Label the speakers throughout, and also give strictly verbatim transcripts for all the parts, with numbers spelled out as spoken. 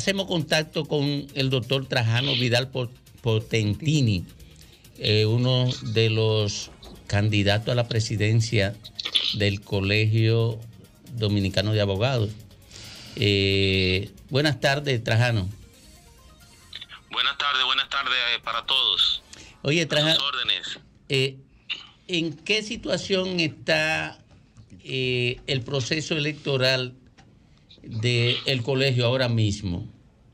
Speaker 1: hacemos contacto con el doctor Trajano Vidal Potentini, eh, uno de los candidatos a la presidencia del Colegio Dominicano de Abogados. Eh, buenas tardes, Trajano.
Speaker 2: Buenas tardes, buenas tardes para todos.
Speaker 1: Oye, Trajano,
Speaker 2: órdenes.
Speaker 1: Eh, ¿en qué situación está eh, el proceso electoral del colegio ahora mismo?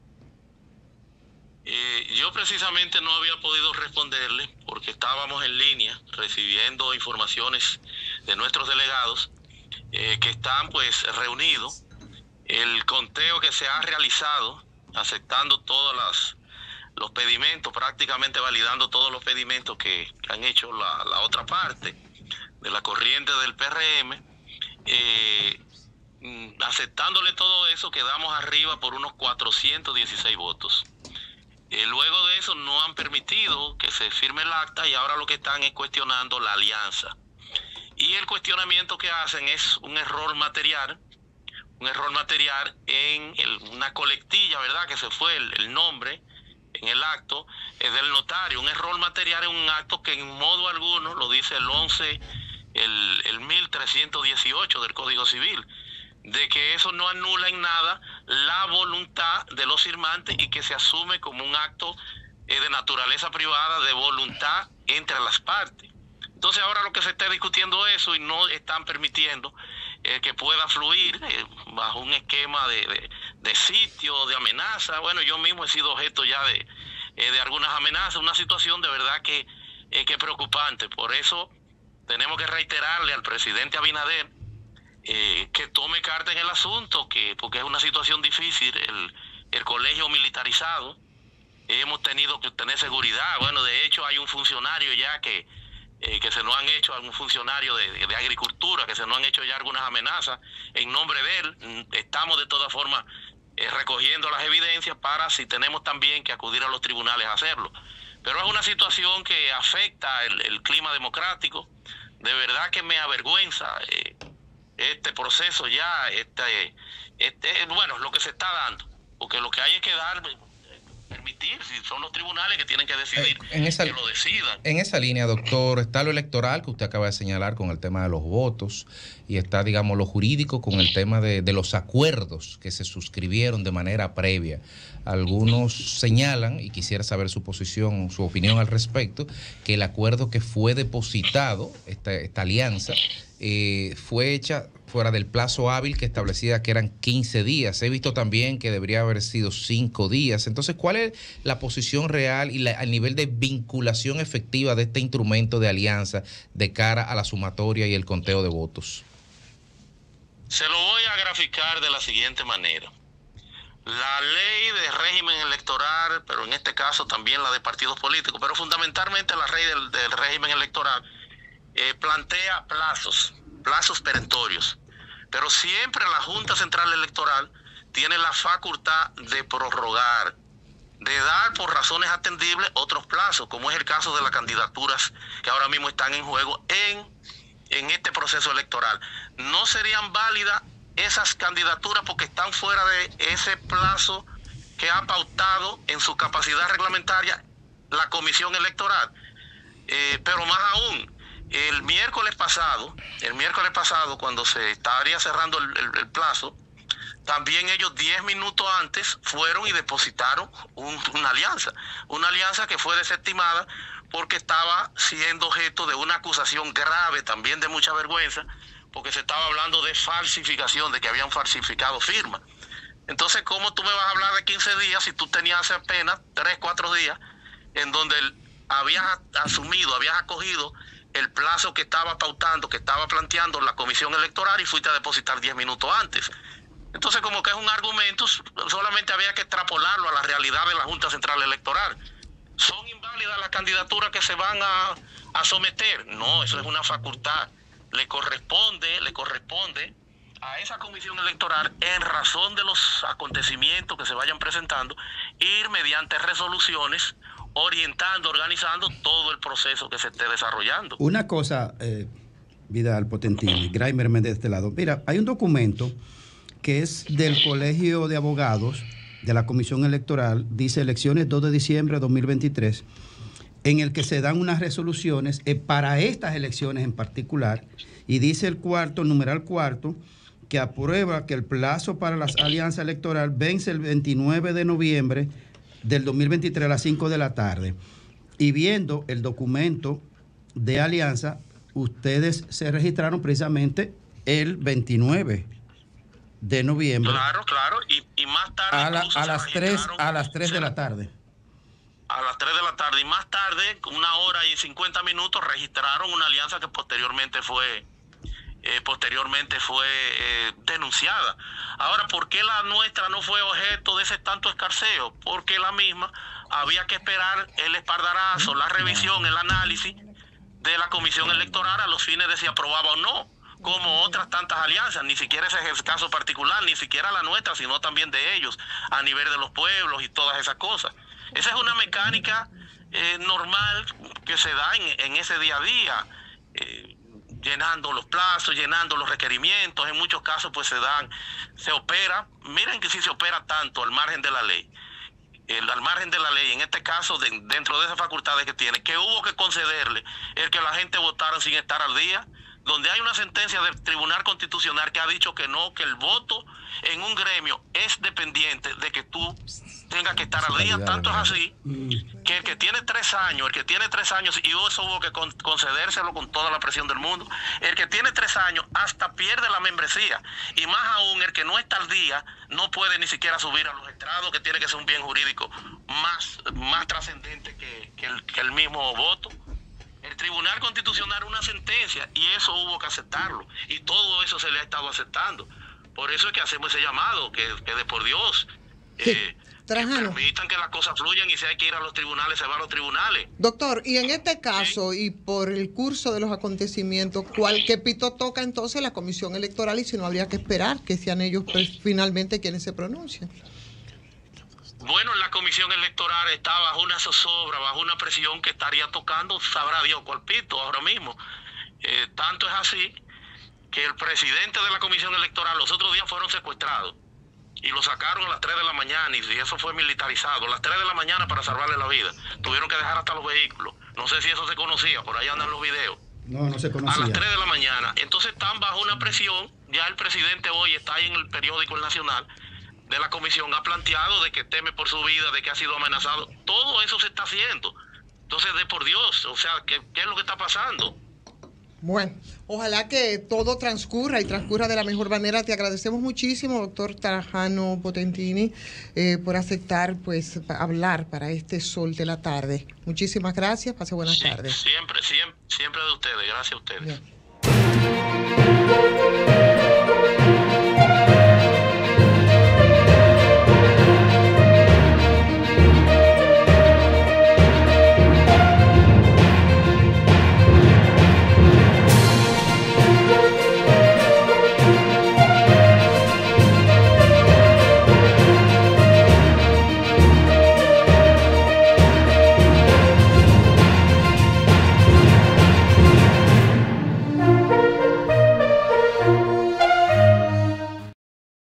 Speaker 2: Eh, yo precisamente no había podido responderle porque estábamos en línea recibiendo informaciones de nuestros delegados eh, que están pues reunidos. El conteo que se ha realizado, aceptando todos las, los pedimentos, prácticamente validando todos los pedimentos que, que han hecho la, la otra parte de la corriente del P R M, eh, aceptándole todo eso, quedamos arriba por unos cuatrocientos dieciséis votos. Eh, luego de eso no han permitido que se firme el acta y ahora lo que están es cuestionando la alianza. Y el cuestionamiento que hacen es un error material, un error material en el, una colectilla, ¿verdad? Que se fue el, el nombre en el acto es del notario. Un error material en un acto que en modo alguno, lo dice el once, el, el mil trescientos dieciocho del Código Civil, de que eso no anula en nada la voluntad de los firmantes y que se asume como un acto eh, de naturaleza privada, de voluntad entre las partes. Entonces ahora lo que se está discutiendo eso y no están permitiendo eh, que pueda fluir eh, bajo un esquema de, de, de sitio, de amenaza. Bueno, yo mismo he sido objeto ya de, eh, de algunas amenazas, una situación de verdad que, eh, que preocupante. Por eso tenemos que reiterarle al presidente Abinader Eh, que tome carta en el asunto, que porque es una situación difícil, el, el colegio militarizado, hemos tenido que tener seguridad. Bueno, de hecho hay un funcionario ya que, eh, que se nos han hecho, algún funcionario de, de agricultura, que se nos han hecho ya algunas amenazas en nombre de él. Estamos de todas formas eh, recogiendo las evidencias para, si tenemos también que acudir a los tribunales a hacerlo. Pero es una situación que afecta el, el clima democrático. De verdad que me avergüenza eh, este proceso ya, este, este, bueno, lo que se está dando, porque lo que hay es que dar, permitir, si son los tribunales que tienen que decidir, eh, en esa, que lo decidan.
Speaker 3: En esa línea, doctor, está lo electoral que usted acaba de señalar con el tema de los votos y está, digamos, lo jurídico con el tema de, de los acuerdos que se suscribieron de manera previa. Algunos señalan, y quisiera saber su posición, su opinión al respecto, que el acuerdo que fue depositado, esta, esta alianza, eh, fue hecha fuera del plazo hábil que establecía que eran quince días. He visto también que debería haber sido cinco días. Entonces, ¿cuál es la posición real y la, el nivel de vinculación efectiva de este instrumento de alianza de cara a la sumatoria y el conteo de votos?
Speaker 2: Se lo voy a graficar de la siguiente manera. La ley de régimen electoral, pero en este caso también la de partidos políticos, pero fundamentalmente la ley del, del régimen electoral, eh, plantea plazos, plazos perentorios. Pero siempre la Junta Central Electoral tiene la facultad de prorrogar, de dar por razones atendibles otros plazos, como es el caso de las candidaturas que ahora mismo están en juego en, en este proceso electoral. No serían válidas esas candidaturas porque están fuera de ese plazo que ha pautado en su capacidad reglamentaria la Comisión Electoral. Eh, pero más aún, el miércoles pasado, el miércoles pasado, cuando se estaría cerrando el, el, el plazo, también ellos diez minutos antes fueron y depositaron un, una alianza, una alianza que fue desestimada porque estaba siendo objeto de una acusación grave, también de mucha vergüenza, porque se estaba hablando de falsificación, de que habían falsificado firmas. Entonces, ¿cómo tú me vas a hablar de quince días si tú tenías hace apenas tres, cuatro días en donde habías asumido, habías acogido el plazo que estaba pautando, que estaba planteando la Comisión Electoral y fuiste a depositar diez minutos antes? Entonces, como que es un argumento, solamente había que extrapolarlo a la realidad de la Junta Central Electoral. ¿Son inválidas las candidaturas que se van a, a someter? No, eso es una facultad. Le corresponde, le corresponde a esa comisión electoral, en razón de los acontecimientos que se vayan presentando, ir mediante resoluciones orientando, organizando todo el proceso que se esté desarrollando.
Speaker 4: Una cosa, eh, Vidal Potentini, Graimer Méndez de este lado. Mira, hay un documento que es del Colegio de Abogados de la Comisión Electoral dice elecciones dos de diciembre de dos mil veintitrés, en el que se dan unas resoluciones eh, para estas elecciones en particular, y dice el cuarto, numeral cuarto, que aprueba que el plazo para las alianzas electorales vence el veintinueve de noviembre del dos mil veintitrés a las cinco de la tarde. Y viendo el documento de alianza, ustedes se registraron precisamente el veintinueve de noviembre.
Speaker 2: Claro, claro, y, y más tarde
Speaker 4: a, la, a las tres a las tres de la tarde.
Speaker 2: A las tres de la tarde, y más tarde, una hora y cincuenta minutos, registraron una alianza que posteriormente fue eh, posteriormente fue eh, denunciada. Ahora, ¿por qué la nuestra no fue objeto de ese tanto escarceo? Porque la misma había que esperar el espaldarazo, la revisión, el análisis de la Comisión Electoral a los fines de si aprobaba o no, como otras tantas alianzas. Ni siquiera ese es el caso particular, ni siquiera la nuestra, sino también de ellos, a nivel de los pueblos y todas esas cosas. Esa es una mecánica eh, normal que se da en, en ese día a día, eh, llenando los plazos, llenando los requerimientos. En muchos casos pues se dan, se opera, miren que sí se opera tanto al margen de la ley, el, al margen de la ley, en este caso de, dentro de esas facultades que tiene, que hubo que concederle el que la gente votara sin estar al día, donde hay una sentencia del Tribunal Constitucional que ha dicho que no, que el voto en un gremio es dependiente de que tú tengas que estar al día. Tanto es así que el que tiene tres años, el que tiene tres años, y eso hubo que con, concedérselo con toda la presión del mundo, el que tiene tres años hasta pierde la membresía, y más aún el que no está al día no puede ni siquiera subir a los estrados, que tiene que ser un bien jurídico más, más trascendente que, que, el, que el mismo voto. El Tribunal Constitucional una sentencia, y eso hubo que aceptarlo, y todo eso se le ha estado aceptando. Por eso es que hacemos ese llamado, que, que de por Dios,
Speaker 5: sí,
Speaker 2: eh, que permitan que las cosas fluyan, y si hay que ir a los tribunales, se va a los tribunales.
Speaker 5: Doctor, y en este caso, ¿sí? Y por el curso de los acontecimientos, ¿cuál qué pito toca entonces la Comisión Electoral, y si no habría que esperar que sean ellos pues, finalmente quienes se pronuncien?
Speaker 2: Bueno, la Comisión Electoral está bajo una zozobra, bajo una presión que estaría tocando, sabrá Dios cuál pito ahora mismo. Eh, tanto es así que el presidente de la Comisión Electoral los otros días fueron secuestrados y lo sacaron a las tres de la mañana, y eso fue militarizado, a las tres de la mañana para salvarle la vida. Tuvieron que dejar hasta los vehículos. No sé si eso se conocía, por ahí andan los videos.
Speaker 4: No, no se conocía.
Speaker 2: A las tres de la mañana. Entonces están bajo una presión. Ya el presidente hoy está ahí en el periódico El Nacional de la comisión, ha planteado de que teme por su vida, de que ha sido amenazado. Todo eso se está haciendo. Entonces, de por Dios, o sea, ¿qué, qué es lo que está pasando?
Speaker 5: Bueno, ojalá que todo transcurra y transcurra de la mejor manera. Te agradecemos muchísimo, doctor Trajano Potentini, eh, por aceptar pues hablar para este sol de la tarde. Muchísimas gracias, pase buenas
Speaker 2: sí,
Speaker 5: tardes.
Speaker 2: Siempre, siempre, siempre de ustedes. Gracias a ustedes.
Speaker 5: Bien.